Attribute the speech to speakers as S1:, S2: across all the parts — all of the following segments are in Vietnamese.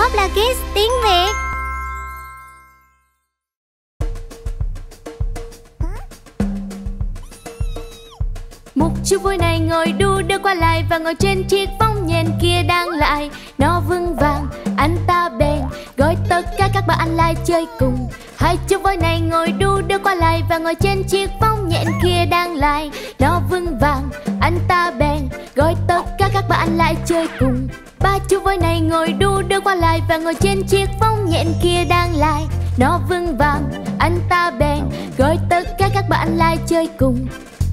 S1: Poplar Kids tiếng Việt.
S2: Một chú voi này ngồi đu đưa qua lại và ngồi trên chiếc võng nhện kia đang lại. Nó vững vàng, anh ta bèn gọi tất cả các bạn lại chơi cùng. Hai chú voi này ngồi đu đưa qua lại và ngồi trên chiếc võng nhện kia đang lại. Nó vững vàng, anh ta bèn gọi tất cả các bạn lại chơi cùng. Ba chú voi này ngồi đu đưa qua lại và ngồi trên chiếc võng nhện kia đang lại. Nó vững vàng, anh ta bèn gọi tất cả các bạn lại chơi cùng.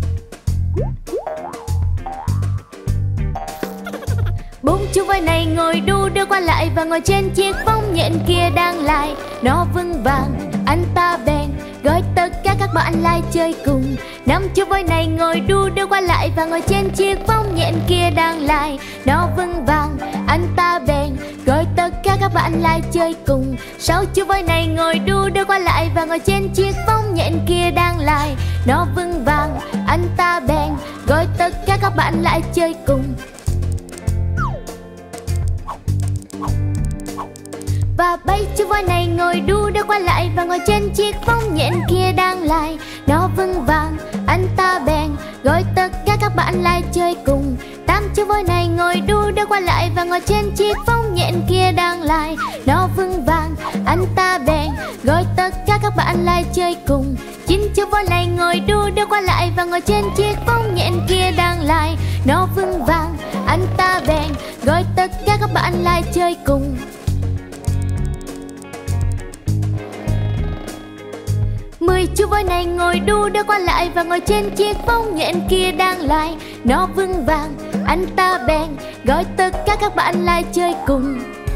S2: Bốn chú voi này ngồi đu đưa qua lại và ngồi trên chiếc võng nhện kia đang lại. Nó vững vàng, anh ta bèn gọi tất cả các bạn lại chơi cùng. Năm chú voi này ngồi đu đưa qua lại và ngồi trên chiếc võng nhện kia đang lại. Nó vững vàng, anh ta bèn gọi tất cả các bạn lại chơi cùng. Sáu chú voi này ngồi đu đưa qua lại và ngồi trên chiếc võng nhện kia đang lại. Nó vững vàng, anh ta bèn gọi tất cả các bạn lại chơi cùng. Và bảy chú voi này ngồi đu đưa qua lại và ngồi trên chiếc võng nhện kia đang lại. Nó vững vàng, anh ta bèn gọi tất cả các bạn lại chơi cùng. Tám chú voi này ngồi đu đưa qua lại và ngồi trên chiếc võng nhện kia đang lại. Nó vững vàng, anh ta bèn gọi tất cả các bạn lại chơi cùng. Chín chú voi này ngồi đu đưa qua lại và ngồi trên chiếc võng nhện kia đang lại. Nó vững vàng, anh ta bèn gọi tất cả các bạn lại chơi cùng. Mười chú voi này ngồi đu đưa qua lại và ngồi trên chiếc võng nhện kia đang lại. Nó vững vàng, anh ta bèn gọi tất cả các bạn lại chơi cùng.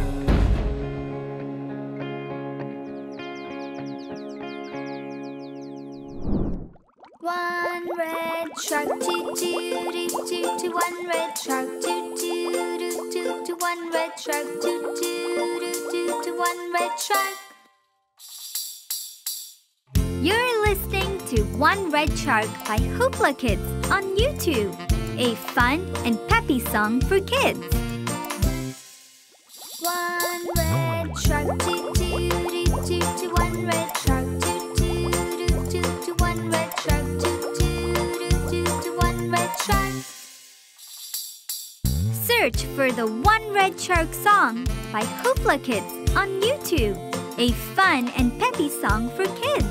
S3: One red shark, choo choo doo choo choo. One red shark, choo choo doo choo choo. One red shark, choo choo doo choo choo. One red shark.
S4: You're listening to One Red Shark by Hoopla Kids on YouTube, a fun and peppy song for kids.
S3: One red shark, choo choo doo choo choo. One red shark, choo choo doo choo choo. One red shark, choo choo doo choo choo. One red shark.
S4: Search for the One Red Shark song by Hoopla Kids on YouTube, a fun and peppy song for kids.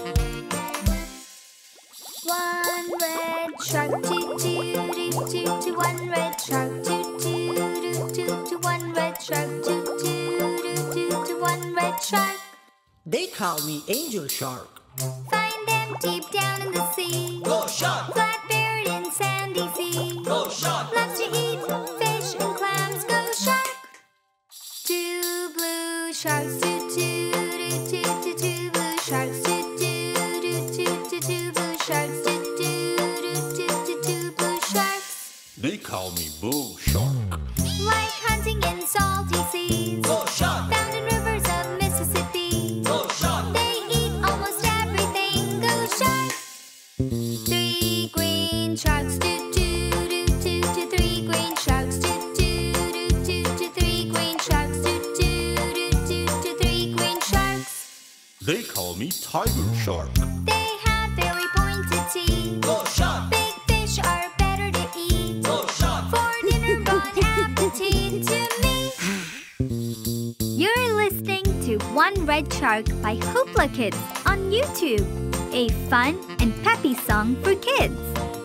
S3: One red shark, choo choo doo choo choo. One red shark, choo choo doo choo choo. One red shark, choo choo doo choo choo. One red shark.
S5: They call me Angel Shark.
S3: Find them deep down in the sea.
S5: Go shark!
S3: Flat buried in sandy sea.
S5: Go shark!
S3: Loves to eat fish and clams. Go shark! Two blue sharks, choo choo doo choo choo. Two blue sharks, choo choo doo choo choo. Two blue sharks, choo choo doo choo choo. Two blue sharks.
S6: They call me Bull Shark.
S3: Like hunting in salty seas.
S5: Go shark!
S3: Found in rivers of Mississippi.
S5: Go shark!
S3: They eat almost everything. Go shark! Three green sharks, choo choo doo choo choo. Three green sharks, choo choo doo choo choo. Three green sharks, choo choo doo choo choo. Three green sharks.
S6: They call me Tiger Shark.
S3: They have very pointed teeth.
S5: Go shark!
S3: Big fish are better to eat.
S5: Go shark!
S3: For dinner, bon appetit to me.
S4: You're listening to One Red Shark by Hoopla Kids on YouTube, a fun and peppy song for kids.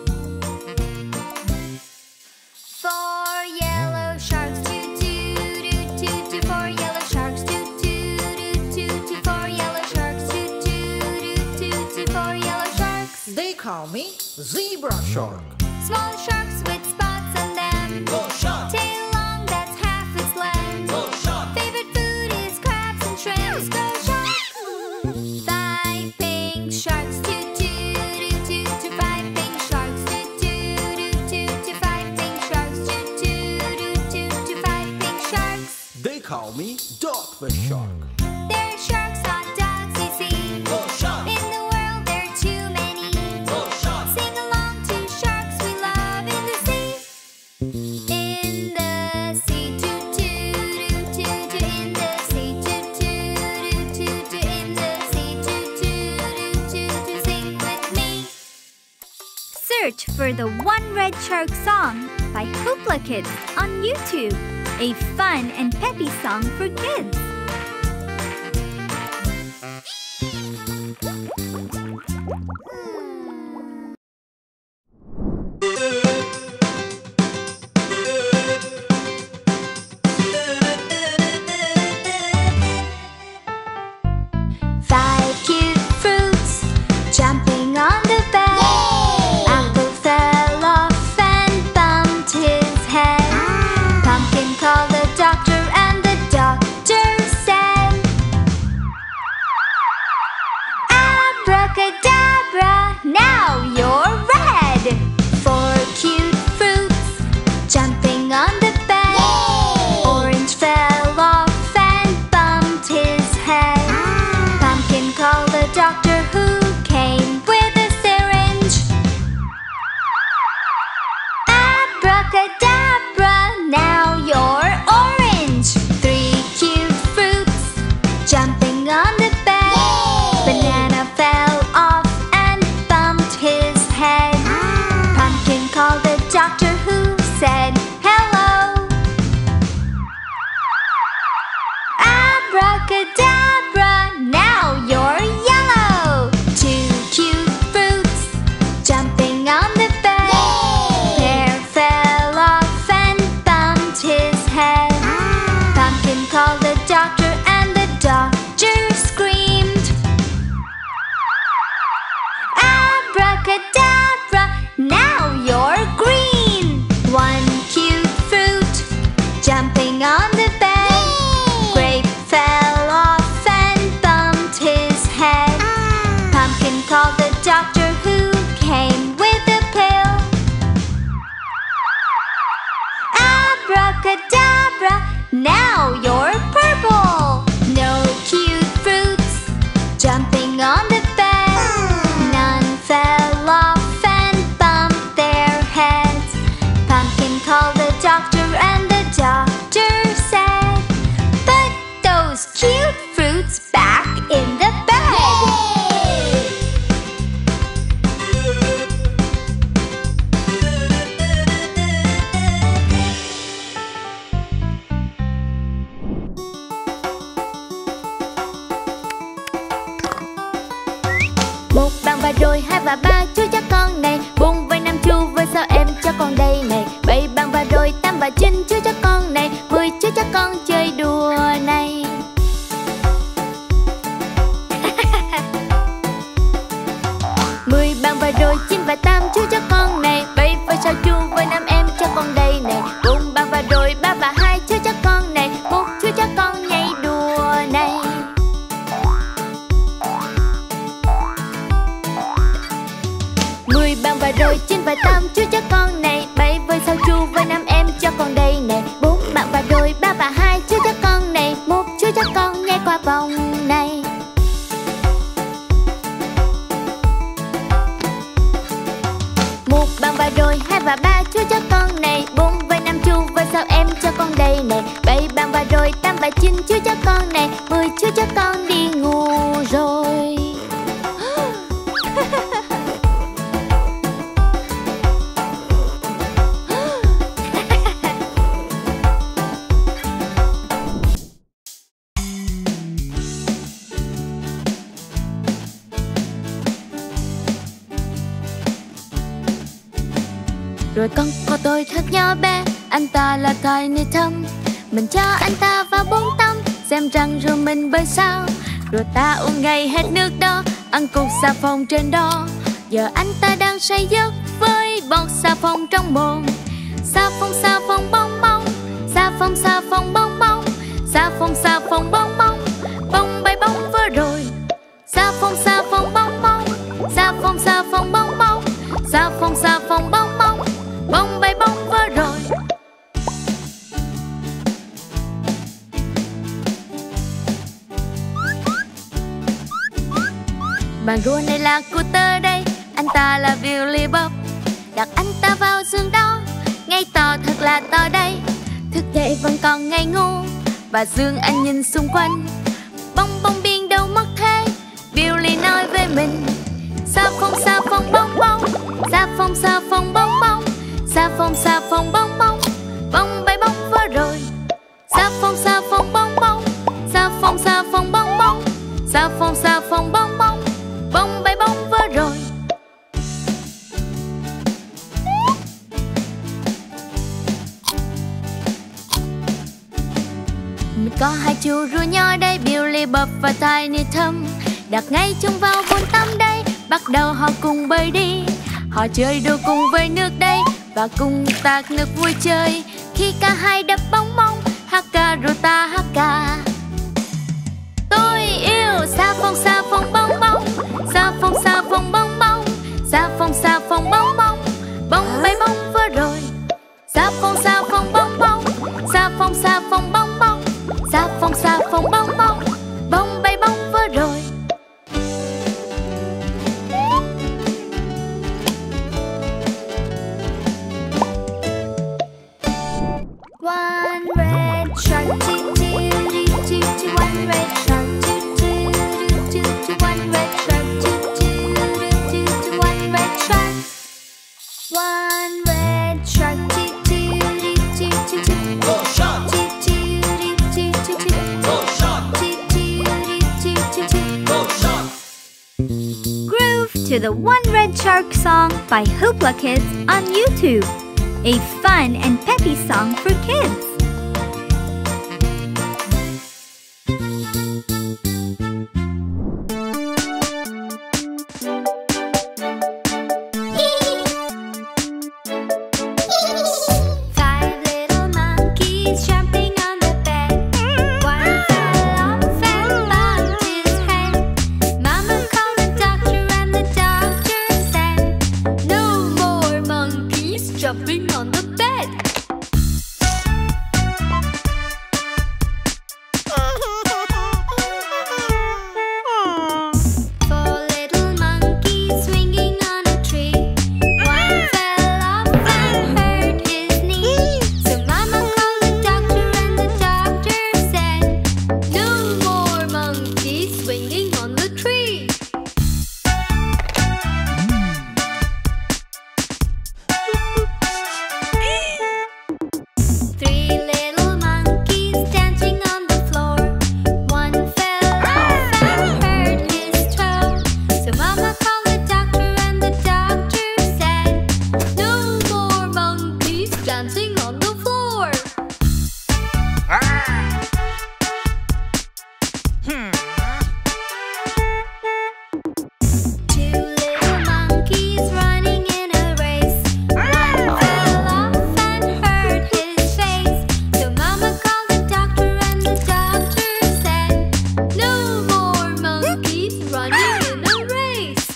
S3: Four yellow sharks, choo choo doo choo choo. Four yellow sharks, choo choo doo choo choo. Four yellow sharks, choo choo doo choo choo. Four yellow sharks.
S5: They call me Zebra Shark.
S3: Small sharks with spots on them.
S5: Go shark!
S3: Tail long, that's half its length.
S5: Go shark!
S3: Favorite food is crabs and shrimps. Go shark! Five pink sharks, choo choo doo choo choo. Five pink sharks, choo choo doo choo choo. Five pink sharks, choo choo doo choo choo. Five pink sharks.
S5: They call me Dogfish Shark.
S3: They're sharks, not dogs, you see.
S5: Go shark!
S3: In the world, there are too many.
S5: Go shark!
S3: Sing along to sharks we love in the sea. In the sea, choo choo doo choo choo. In the
S4: for the One Red Shark song by Hoopla Kids on YouTube, a fun and peppy song for kids.
S2: Five cute fruits jumping on the bed. Apple fell off and bumped his head. Pumpkin called the doctor and the doctor said, Abracadabra, now you're red. Four cute fruits jumping on the bed. Orange fell off and bumped his head. Pumpkin called the doctor who came with a syringe. Abracadabra, now you're orange. Three cute fruits jumping on the bed. Banana fell off and bumped his head. Pumpkin called the doctor who said, hello. Abracadabra, now you're yellow. Two cute fruits jumping on the bed. Pear fell off and bumped his head. Pumpkin called the doctor and the doctor screamed, Abracadabra, now you're green. One cute fruit jumping on the bed. Grape fell off and bumped his head. Pumpkin called the doctor who came with a pill. Abracadabra, now you're purple. No cute fruits jumping on the bed. None fell off and bumped their heads. Pumpkin called the doctor and the doctor said, put those cute fruits back in the bed. Một bạn và rồi hai và ba chú chắc con này. Bốn với năm chú với sao em cho con đây này. Bảy bạn và rồi tám và chín chú chắc con này. 10 chú chắc con chơi đùa này. Mười bạn và rồi chín và tám chú chắc con này. Bảy với sao chú với năm em cho con đây này. Bốn bạn và rồi ba và hai chú chắc con này. Một chú chắc con nhảy đùa này. 10 bạn và rồi 9 và 8 chú chắc con này. 7 với 6 chú với 5 em cho con đây này. 4 bạn và rồi 3 và 2 chú chắc con này. 1 chú chắc con nhảy qua vòng này. 1 bạn và rồi 2 và 3 chú chắc con này. 4 với 5 chú với 6 em cho con đây này. 7 bạn và rồi 8 và 9 chú chắc con này. 10 chú chắc con đi ngủ rồi. Rồi con của tôi thật nhỏ bé, anh ta là Tiny Tom. Mình cho anh ta vào bồn tắm, xem rằng rồi mình bơi sao. Rồi ta uống ngay hết nước đó, ăn cục xà phòng trên đó. Giờ anh ta đang say giấc với bọt xà phòng trong mồm. Xà phòng bong bong, xà phòng bong bong, xà phòng bong bong, bong bay bong vỡ rồi. Xà phòng bong bong, xà phòng bong bong, xà phòng bong bong, bong bay bong vỡ rồi. Bạn rùa này là của tớ đây, anh ta là Billy Bob. Đặt anh ta vào giường đó, ngay to thật là to đây. Thức dậy vẫn còn ngây ngô, và giường anh nhìn xung quanh. Bong bong biên đâu mất thế, Billy nói với mình. Xà phòng bong bong, xà phòng bong bong, xà phòng bong bong, bong bay bong vỡ rồi. Xà phòng bong bong, xà phòng bong bong, xà phòng bong bong, bong bay bong vỡ rồi. Mình có hai chú rùa nhỏ đây, Billy Bob và Tiny Tom, đặt ngay chung vào bồn tắm đây. Bắt đầu họ cùng bơi đi, họ chơi đùa cùng với nước đây, và cùng tạt nước vui chơi. Khi cả hai đập bong bóng, haka rota haka. Tôi yêu xà phòng bong bóng, xà phòng bong bóng, xà phòng bong bóng, bong bay bong vỡ rồi. Xà phòng bong bóng, xà phòng bong bóng, xà phòng bong bóng, bong bay bong vỡ rồi.
S3: One red shark, two, two, two, two, two. One red shark, two, two, two, two, two. One red shark, two, two, two, two, two. One red shark. One red shark, two, two, two, two, two.
S5: Go shark!
S3: Two, two, two, two, two.
S5: Go shark!
S3: Two, two, two, two, two.
S5: Go shark!
S4: Groove to the One Red Shark song by Hoopla Kids on YouTube. A fun and peppy song for kids.
S3: Five little monkeys jumping on the bed. One fell off and bumped his head. Mama called the doctor and the doctor said, "No more monkeys jumping on the bed." Four little monkeys swinging on a tree. One fell off and hurt his knee. So Mama called the doctor and the doctor said, "No more monkeys swinging on the tree." Three little monkeys dancing on the floor. One fell off and hurt his toe. So Mama called the doctor and the doctor said, "No more monkeys dancing on the floor." Two little monkeys running in a race. One fell off and hurt his face. So Mama called the doctor and the doctor said, "No more monkeys running in a race."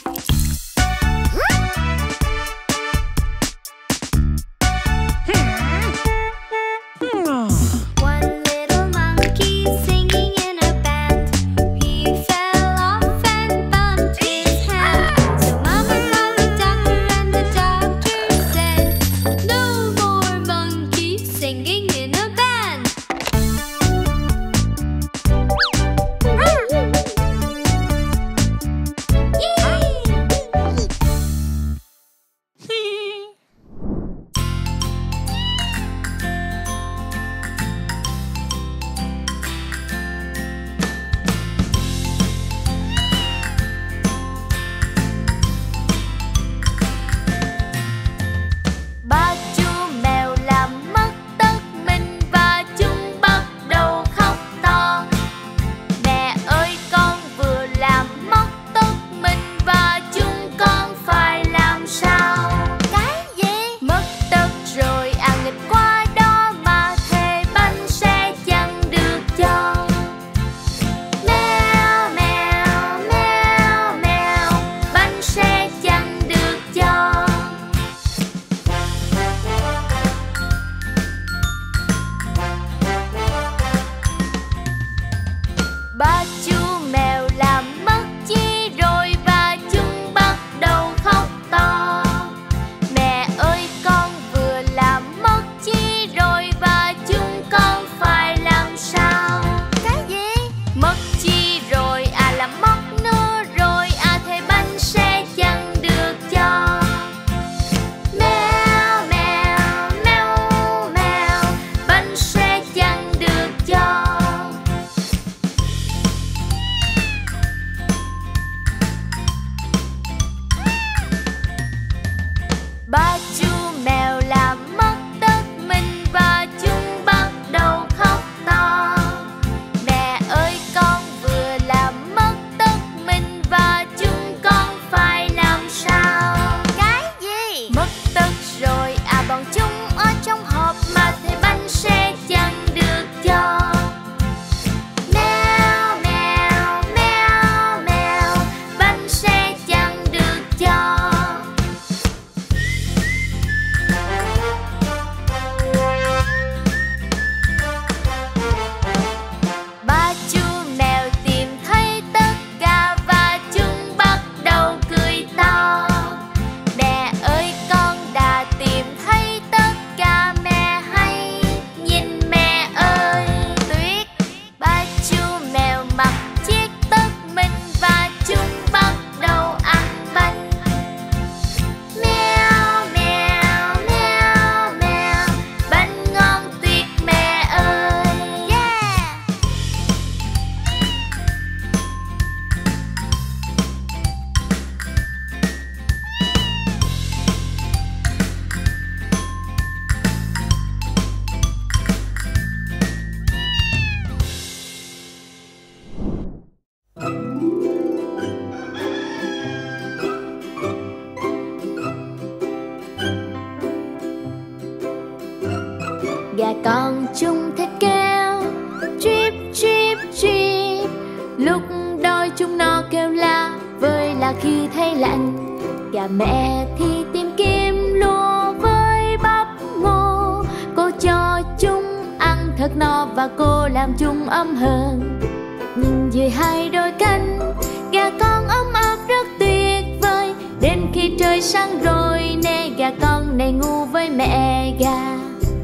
S2: Gà con chúng thích kêu Chip chip chip. Lúc đôi chúng nó kêu la vơi là khi thấy lạnh. Gà mẹ thì tìm kiếm lúa với bắp ngô. Cô cho chúng ăn thật no và cô làm chúng ấm hơn. Nhìn dưới hai đôi cánh, gà con ấm áp rất tuyệt vời. Đến khi trời sáng rồi nè, gà con này ngủ với mẹ gà.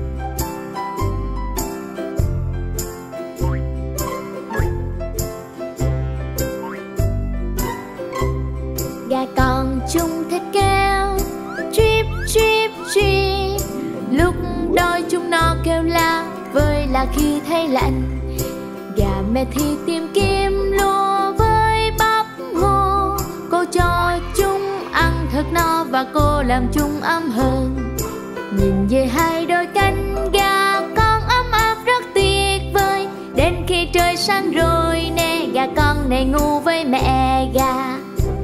S2: Gà con chúng thích kêu chip chip chip. Lúc đôi chúng nó kêu la vơi là khi thấy lạnh. Gà mẹ thì tìm kiếm lúa với bắp ngô. Cô cho chúng ăn thật no và cô làm chúng ấm hơn. Nhìn về hai đôi cánh, gà con ấm áp rất tuyệt vời. Đến khi trời sáng rồi nè, gà con này ngủ với mẹ gà.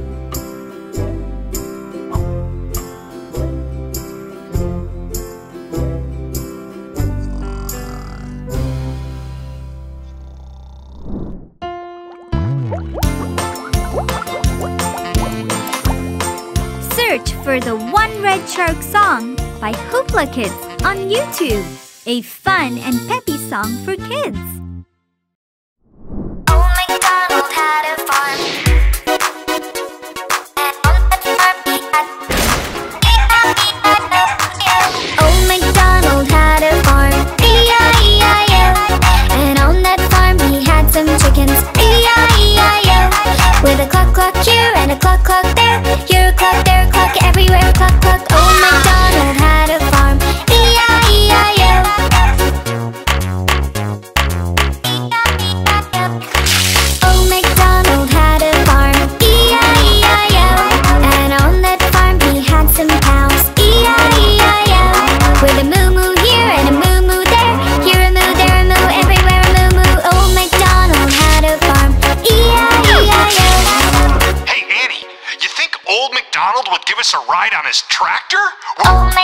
S4: Search for the One Red Shark song by Hoopla Kids on YouTube, a fun and peppy song for kids.
S3: Old MacDonald had a farm, and on that farm he had Old MacDonald had a farm, E-I-E-I-O. And on that farm he had some chickens, E-I-E-I-O. With a cluck cluck here and a cluck cluck there, here a cluck, there a cluck, everywhere a cluck cluck. Old MacDonald had a farm, E-I-E-I-O. Old MacDonald had a farm, E-I-E-I-O. And on that farm he had some cows, E-I-E-I-O. With a moo moo here and a moo moo there, here a moo, there a moo, everywhere a moo moo. Old MacDonald had a farm, E-I-E-I-O.
S1: Hey Annie, you think Old MacDonald would give us a ride on his tractor?
S3: Old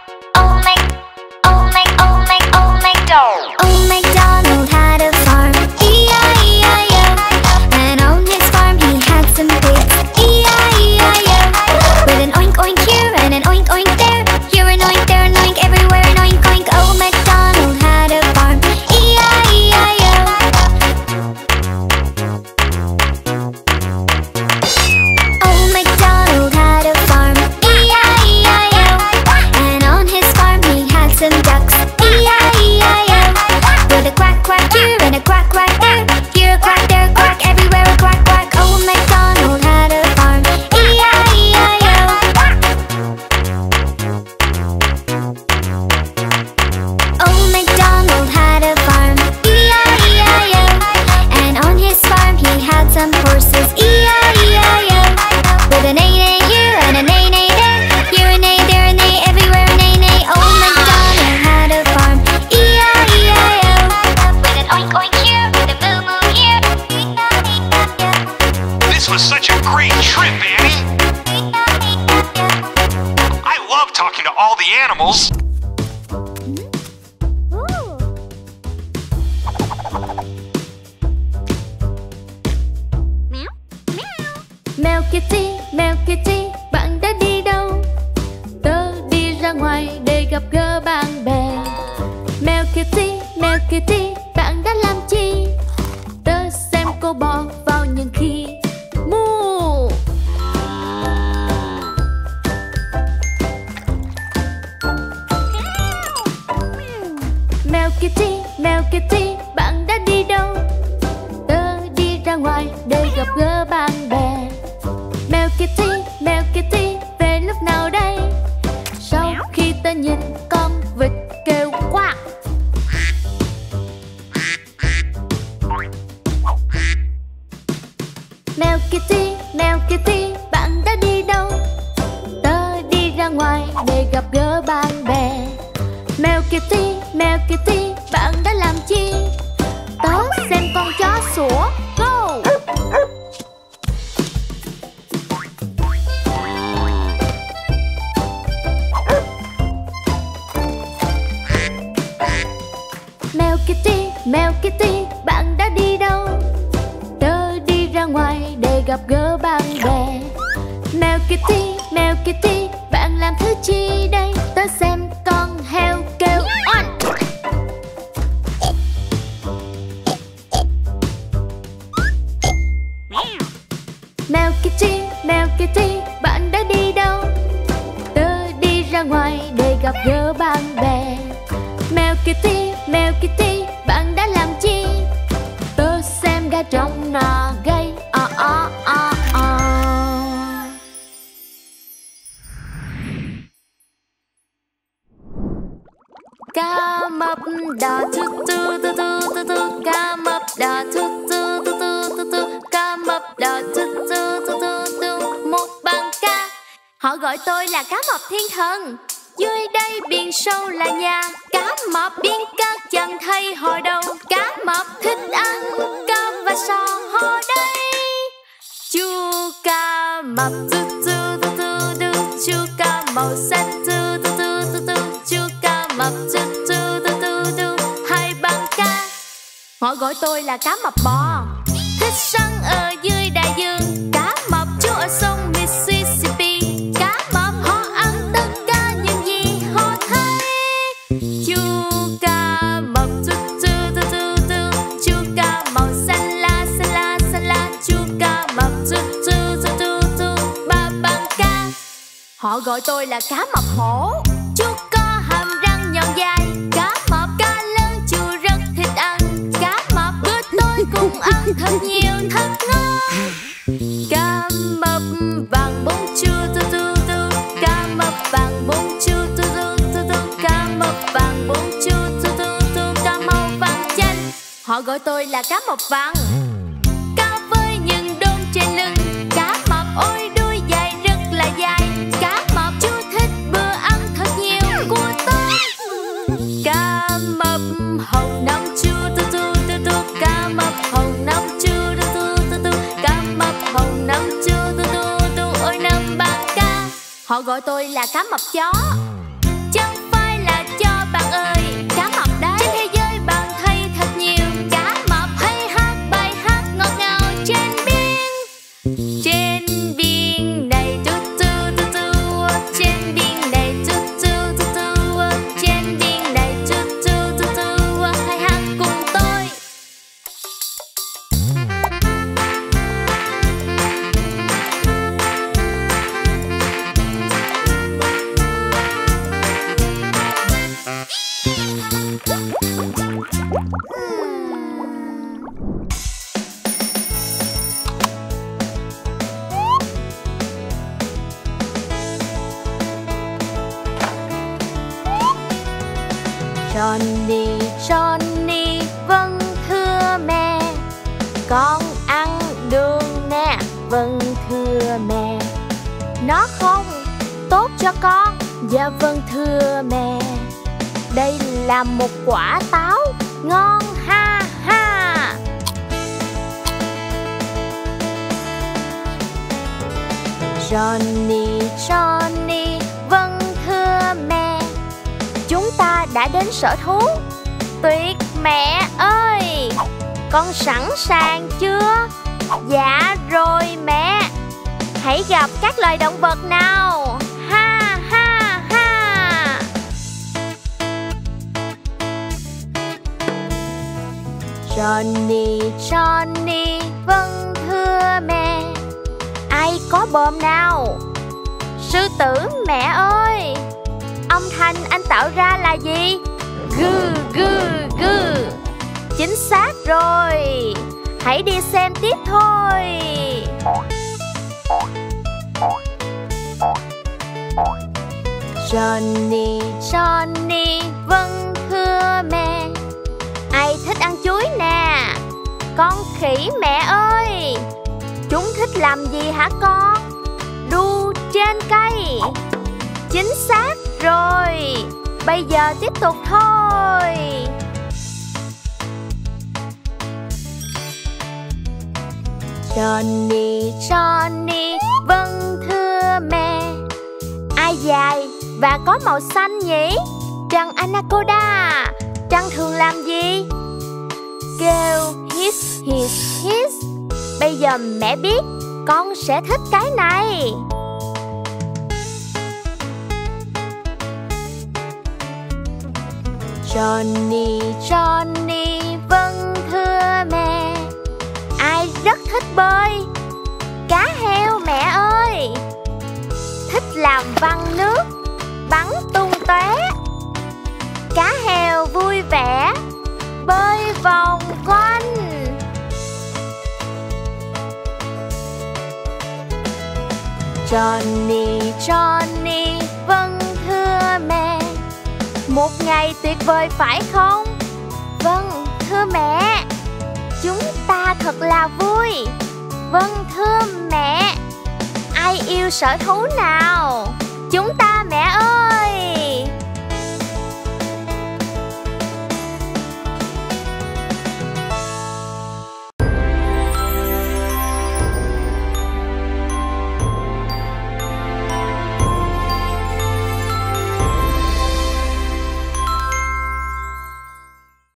S3: MacDonald had a farm, E-I-E-I-O. And on his farm he had some pigs, E-I-E-I-O. With an oink oink here and an oink oink there, here an oink, there an oink, everywhere an oink oink. Old MacDonald had a farm, E-I-E-I-O. Old MacDonald had a farm, E-I-E-I-O. And on his farm he had some ducks, E-I-E-I-O. With a quack quack here and a quack quack there, here a quack, there a quack, everywhere a quack quack. Old MacDonald had a farm, E-I-E-I-O. Old MacDonald had a farm, E-I-E-I-O. And on his farm he had some horses, E-I-E-I-O. With a neigh-neigh here and a neigh-neigh there, here a neigh, there a neigh, everywhere a neigh-neigh. Old MacDonald had a farm, E-I-E-I-O. With an oink oink here, with a moo moo here, E-I-E-I-O.
S1: This was such a great trip, Annie. I love talking to all the animals.
S2: Mèo Kitty, bạn đã đi đâu? Tớ đi ra ngoài để gặp gỡ bạn bè. Mèo Kitty, bạn đã làm chi? Tớ xem cô bò vào những khi mu. Mèo Kitty, bạn đã đi đâu? Tớ đi ra ngoài để gặp gỡ bạn bè. Mèo Kitty, về lúc nào đây? Sau khi tớ nhìn con vịt kêu quack. Mèo Kitty, bạn đã đi đâu? Tớ đi ra ngoài để gặp gỡ bạn bè. Mèo Kitty, bạn đã làm chi? Tớ xem con chó sủa. Go! Mèo Kitty, bạn đã đi đâu? Tớ đi ra ngoài để gặp gỡ bạn bè. Mèo Kitty, bạn làm thứ chi đây? Tớ xem con heo kêu oan. Mèo Kitty, bạn đã đi đâu? Tớ đi ra ngoài để gặp gỡ bạn bè. Mèo Kitty, bạn đã làm chi? Tớ xem gà trống nò gây Cá mập đỏ tu tu tu tu tu tu, cá mập đỏ tu tu tu tu tu tu, cá mập đỏ tu tu tu tu tu. Một bằng cá, họ gọi tôi là cá mập thiên thần. Dưới đây biển sâu là nhà cá mập, biển cát chẳng thấy họ đâu. Cá mập thích ăn cơm và sò họ đây. Chú cá mập tu tu tu tu tu, chú cá màu xanh tu tu tu tu tu, chú cá mập tu tu tu tu tu. Hai bằng cá, họ gọi tôi là cá mập bò. Thích sống ở dưới đại dương, cá mập chú ở sông Mississippi. Cá mập họ ăn tất cả những gì họ thấy. Chú cá mập tu tu tu tu tu, chú cá màu xanh la xanh la xanh la, chú cá mập tu tu tu tu tu. Ba bằng cá, họ gọi tôi là cá mập hổ. Chú có hàm răng nhọn dài, cá mập cá lớn chú rất thích ăn. Cá mập bữa tối cùng ăn thật nhiều thật ngon. Cá mập vàng bông chu tu tu tu, cá mập vàng bông chu tu tu tu tu, cá mập vàng bông chu tu tu tu. Cá màu vàng chanh, họ gọi tôi là cá mập vàng. Cá với những đốm trên lưng, cá mập ôi đuôi dài rất là dài. Cá mập chú thích bữa ăn thật nhiều của tôi. Cá mập hồng nấm chu tu tu tu tu, cá mập hồng nấm chu tu tu tu tu, cá mập hồng nấm chu tu tu tu. Ôi năm bằng cá, họ gọi tôi là cá mập chó. Chẳng phải là chó bạn ơi, cá mập đấy. Trên thế giới bạn thấy thật nhiều cá mập hay hát bài hát ngọt ngào trên biển. Trên biển này tu tu tu tu, trên biển này tu tu tu tu, trên biển này tu tu tu tu. Hãy hát cùng tôi. Johnny, Johnny, vâng thưa mẹ, con ăn đường nè, vâng thưa mẹ. Nó không tốt cho con, dạ vâng thưa mẹ. Đây là một quả táo ngon ha ha. Johnny, Johnny, vâng thưa mẹ. Chúng ta đã đến sở thú. Tuyệt mẹ ơi, con sẵn sàng chưa? Dạ rồi mẹ. Hãy gặp các loài động vật nào. Ha ha ha. Johnny, Johnny, vâng thưa mẹ. Ai có bờm nào? Sư tử mẹ ơi. Âm thanh anh tạo ra là gì? Gừ gừ gừ. Chính xác rồi. Hãy đi xem tiếp thôi. Johnny, Johnny, vâng thưa mẹ. Ai thích ăn chuối nè? Con khỉ mẹ ơi. Chúng thích làm gì hả con? Đu trên cây. Chính xác rồi. Bây giờ tiếp tục thôi. Johnny, Johnny, vâng thưa mẹ. Ai dài và có màu xanh nhỉ? Trăng Anaconda. Trăng thường làm gì? His. Bây giờ mẹ biết con sẽ thích cái này. Johnny, vâng thưa mẹ. Ai rất thích bơi? Cá heo mẹ ơi. Thích làm văng nước, bắn tung tóe. Cá heo vui vẻ, bơi vòng quanh. Johnny, vâng thưa mẹ. Một ngày tuyệt vời phải không? Vâng thưa mẹ. Chúng ta thật là vui. Vâng thưa mẹ. Ai yêu sở thú nào? Chúng ta mẹ ơi.